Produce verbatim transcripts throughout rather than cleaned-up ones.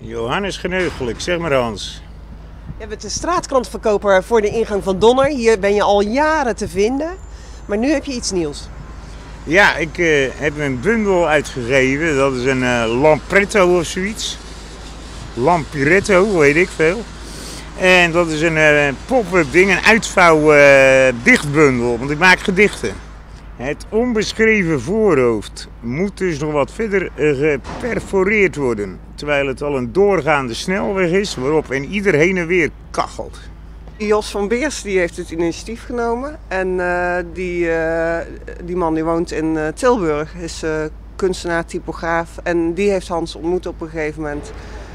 Johannes Geneugelijk, zeg maar Hans. Je bent de straatkrantverkoper voor de ingang van Donner. Hier ben je al jaren te vinden. Maar nu heb je iets nieuws. Ja, ik uh, heb een bundel uitgegeven. Dat is een uh, Lampretto of zoiets. Lampiretto, weet ik veel. En dat is een uh, pop-up ding, een uitvouw uh, dichtbundel. Want ik maak gedichten. Het onbeschreven voorhoofd moet dus nog wat verder geperforeerd worden. Terwijl het al een doorgaande snelweg is waarop en ieder heen en weer kachelt. Jos van Beers die heeft het initiatief genomen. En uh, die, uh, die man die woont in uh, Tilburg, is uh, kunstenaar, typograaf. En die heeft Hans ontmoet op een gegeven moment.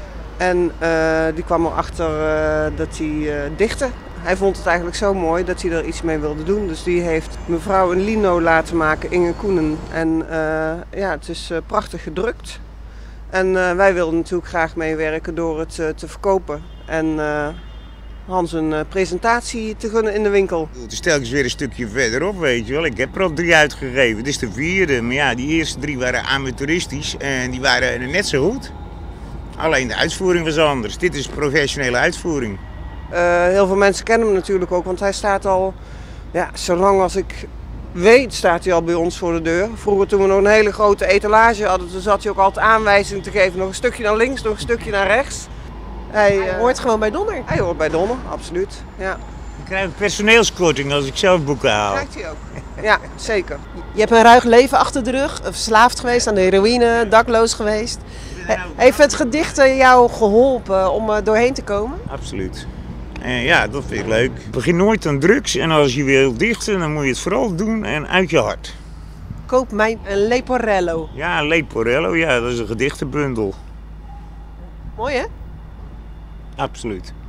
En uh, die kwam erachter uh, dat hij uh, dichtte. Hij vond het eigenlijk zo mooi dat hij er iets mee wilde doen. Dus die heeft mevrouw een lino laten maken, Inge Koenen. En uh, ja, het is uh, prachtig gedrukt. En uh, wij wilden natuurlijk graag meewerken door het uh, te verkopen. En uh, Hans een uh, presentatie te gunnen in de winkel. Het is telkens weer een stukje verderop, weet je wel. Ik heb er al drie uitgegeven. Dit is de vierde. Maar ja, die eerste drie waren amateuristisch en die waren net zo goed. Alleen de uitvoering was anders. Dit is professionele uitvoering. Uh, heel veel mensen kennen hem natuurlijk ook, want hij staat al, ja, zolang als ik weet, staat hij al bij ons voor de deur. Vroeger toen we nog een hele grote etalage hadden, toen zat hij ook altijd aanwijzingen te geven. Nog een stukje naar links, nog een stukje naar rechts. Hij, hij hoort uh, gewoon bij Donner. Hij hoort bij Donner, absoluut. Ja. Ik krijg een personeelskorting als ik zelf boeken haal. Krijgt hij ook. Ja, zeker. Je hebt een ruig leven achter de rug, verslaafd geweest aan de heroïne, dakloos geweest. Heeft het gedicht jou geholpen om er doorheen te komen? Absoluut. En ja, dat vind ik leuk. Begin nooit aan drugs en als je wil dichten, dan moet je het vooral doen en uit je hart. Koop mij een Leporello. Ja, een Leporello, ja, dat is een gedichtenbundel. Mooi hè? Absoluut.